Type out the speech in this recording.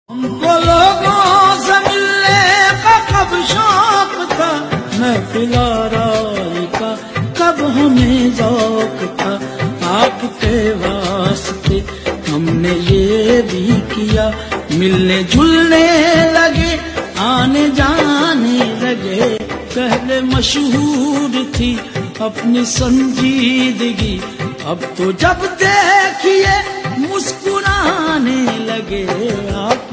हमको लोगों से मिलने का कब शौक था, महफिल आराई का कब हमें ज़ौक़ था। आपके वास्ते हमने ये भी किया, मिलने जुलने लगे, आने जाने लगे। पहले मशहूर थी अपनी संजीदगी, अब तो जब देखिए मुस्कुराने लगे। आप